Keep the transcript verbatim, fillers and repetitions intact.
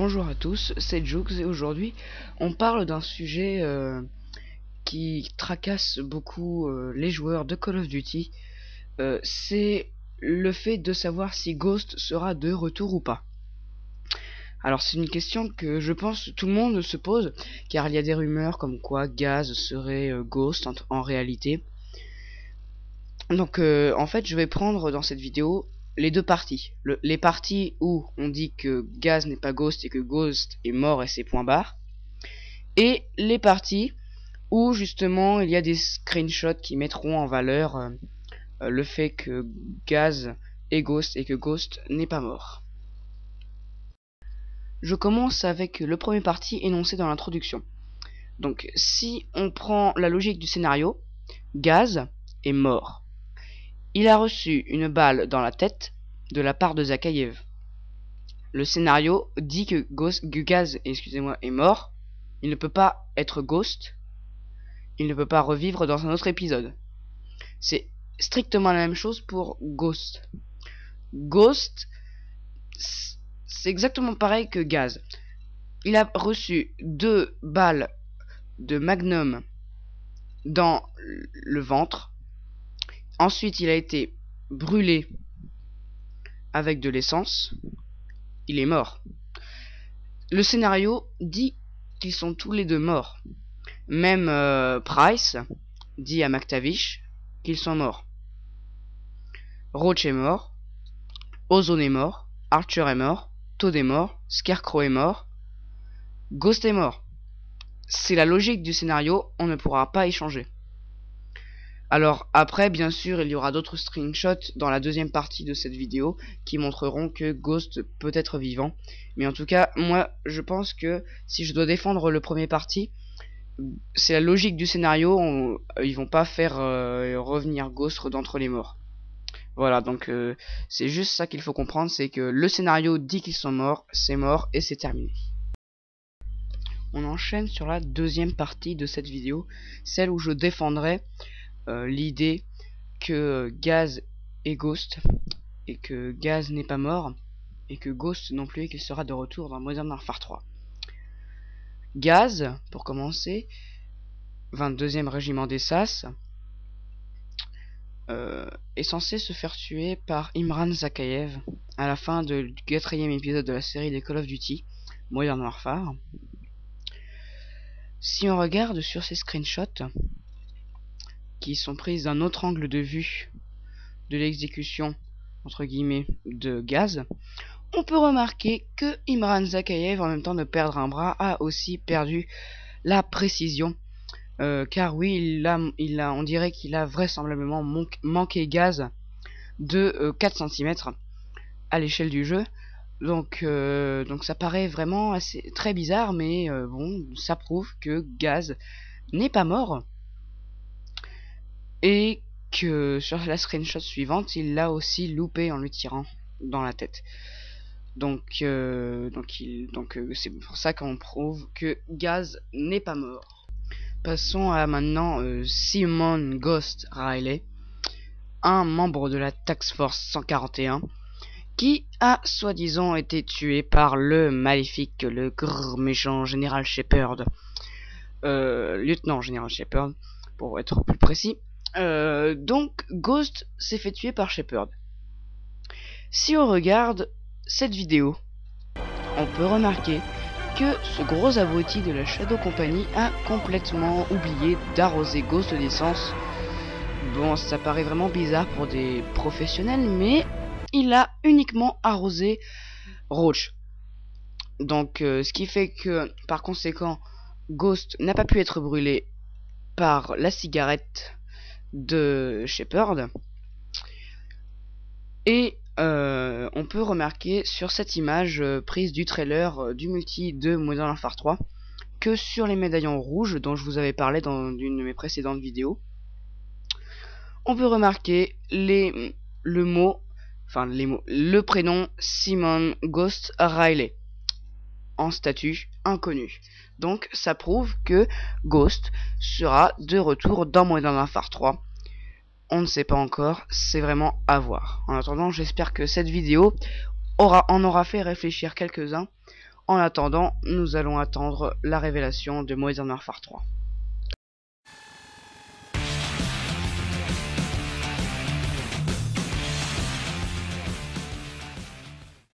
Bonjour à tous, c'est Jux et aujourd'hui on parle d'un sujet euh, qui tracasse beaucoup euh, les joueurs de Call of Duty. Euh, c'est le fait de savoir si Ghost sera de retour ou pas. Alors c'est une question que je pense tout le monde se pose, car il y a des rumeurs comme quoi Gaz serait euh, Ghost en, en réalité. Donc euh, en fait je vais prendre dans cette vidéo les deux parties. Le, les parties où on dit que Gaz n'est pas Ghost et que Ghost est mort et c'est point barre. Et les parties où justement il y a des screenshots qui mettront en valeur euh, euh, le fait que Gaz est Ghost et que Ghost n'est pas mort. Je commence avec le premier parti énoncé dans l'introduction. Donc si on prend la logique du scénario, Gaz est mort. Il a reçu une balle dans la tête de la part de Zakhaev. Le scénario dit que, Ghost, que Gaz excusez-moi, est mort. Il ne peut pas être Ghost. Il ne peut pas revivre dans un autre épisode. C'est strictement la même chose pour Ghost. Ghost, c'est exactement pareil que Gaz. Il a reçu deux balles de Magnum dans le ventre. Ensuite, il a été brûlé avec de l'essence. Il est mort. Le scénario dit qu'ils sont tous les deux morts. Même euh, Price dit à McTavish qu'ils sont morts. Roach est mort. Ozone est mort. Archer est mort. Todd est mort. Scarecrow est mort. Ghost est mort. C'est la logique du scénario, on ne pourra pas y changer. Alors après, bien sûr, il y aura d'autres screenshots dans la deuxième partie de cette vidéo qui montreront que Ghost peut être vivant. Mais en tout cas, moi, je pense que si je dois défendre le premier parti, c'est la logique du scénario. On, ils vont pas faire euh, revenir Ghost d'entre les morts. Voilà, donc euh, c'est juste ça qu'il faut comprendre, c'est que le scénario dit qu'ils sont morts, c'est mort et c'est terminé. On enchaîne sur la deuxième partie de cette vidéo, celle où je défendrai Euh, l'idée que Gaz est Ghost et que Gaz n'est pas mort et que Ghost non plus et qu'il sera de retour dans Modern Warfare trois. Gaz, pour commencer, vingt-deuxième régiment des S A S, euh, est censé se faire tuer par Imran Zakhaev à la fin de, du quatrième épisode de la série des Call of Duty Modern Warfare. Si on regarde sur ces screenshots qui sont prises d'un autre angle de vue de l'exécution entre guillemets de Gaz, on peut remarquer que Imran Zakhaev, en même temps de perdre un bras, a aussi perdu la précision, euh, car oui, il a, il a, on dirait qu'il a vraisemblablement manqué Gaz de euh, quatre centimètres à l'échelle du jeu. Donc, euh, donc ça paraît vraiment assez, très bizarre, mais euh, bon, ça prouve que Gaz n'est pas mort. Et que sur la screenshot suivante, il l'a aussi loupé en lui tirant dans la tête. Donc, euh, donc, il, donc euh, c'est pour ça qu'on prouve que Gaz n'est pas mort. Passons à maintenant euh, Simon Ghost Riley, un membre de la Task Force cent quarante et un, qui a soi-disant été tué par le maléfique, le grrr méchant Général Shepard, euh, lieutenant Général Shepard, pour être plus précis. Euh, donc Ghost s'est fait tuer par Shepard. Si on regarde cette vidéo, on peut remarquer que ce gros abruti de la Shadow Company a complètement oublié d'arroser Ghost d'essence. Bon, ça paraît vraiment bizarre pour des professionnels, mais il a uniquement arrosé Roach. Donc euh, ce qui fait que par conséquent Ghost n'a pas pu être brûlé par la cigarette de Shepard. Et euh, on peut remarquer sur cette image euh, prise du trailer euh, du multi de Modern Warfare trois que sur les médaillons rouges dont je vous avais parlé dans une de mes précédentes vidéos, on peut remarquer les, le mot, enfin les mots, le prénom Simon Ghost Riley en statut inconnu. Donc ça prouve que Ghost sera de retour dans Modern Warfare trois. On ne sait pas encore, c'est vraiment à voir. En attendant, j'espère que cette vidéo aura, en aura fait réfléchir quelques-uns En attendant, nous allons attendre la révélation de Modern Warfare trois.